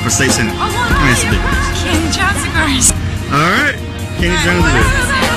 for State Senate? Kenny Johnson, girls. All right, Kenny Johnson.